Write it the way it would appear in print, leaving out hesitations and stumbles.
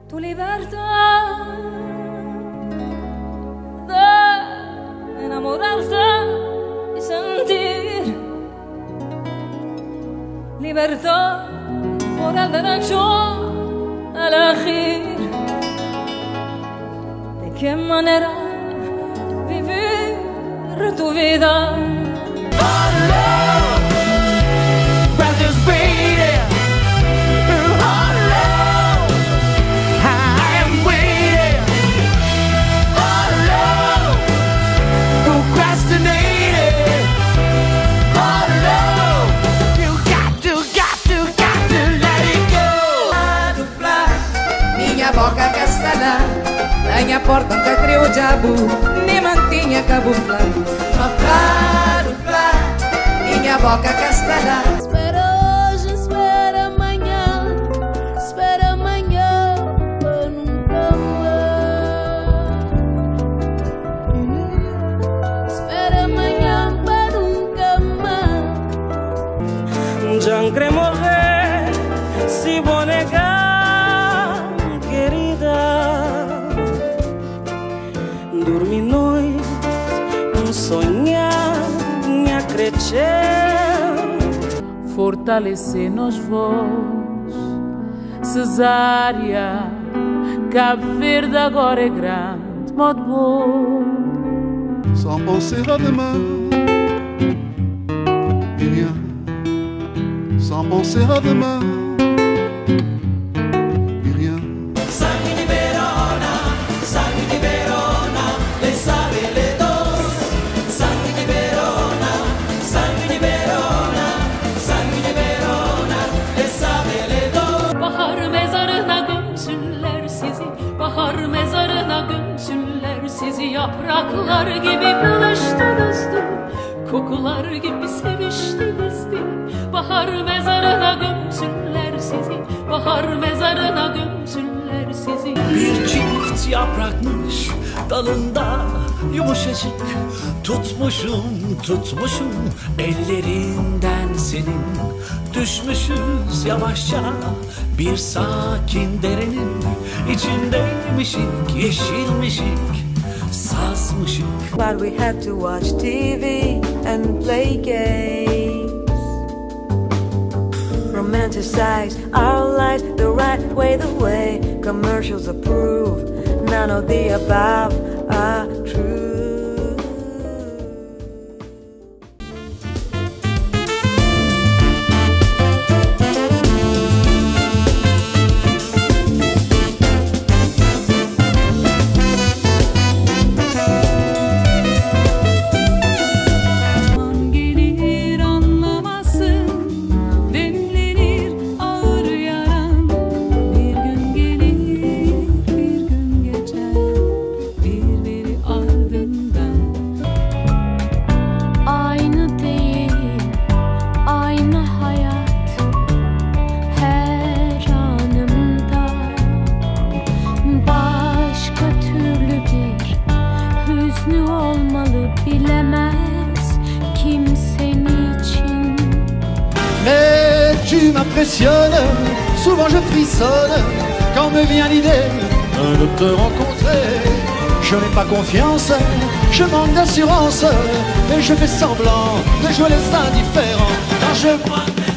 tu libertad de enamorarte y sentir libertad por el derecho a elegir de qué manera vivir tu vida. Boca castellà, la minha porta nunca criou diabo, nem mantinha cabuflar. Mas claro, claro, minha boca castellà. Espera hoje, espera amanhã para nunca mais. Espera amanhã para nunca mais. Já não quero morrer, se vou negar. Dormi noite, sonhar, minha crescer. Fortalecer-nos voz, cesárea, Cabo Verde agora é grande, modo bom. Sans penser à demain, rien, sans penser à demain. Bahar mezarına gömsünler sizi. Yapraklar gibi buluştunuz dün, kokular gibi seviştiniz diye. Bahar mezarına gömsünler sizi, bahar mezarına gömsünler sizi. Bir çift yaprakmış dalında yumuşacık, tutmuşum ellerinden senin. Düşmüşüz yavaşça bir sakin derenin içindeymişik, yeşilmişik, sazmışık. But we had to watch TV and play games, romanticize our lives the right way, the way commercials approve. None of the above are true. Mais tu m'impressionnes, souvent je frissonne quand me vient l'idée de te rencontrer. Je n'ai pas confiance, je manque d'assurance, mais je fais semblant de jouer les indifférents quand je crois.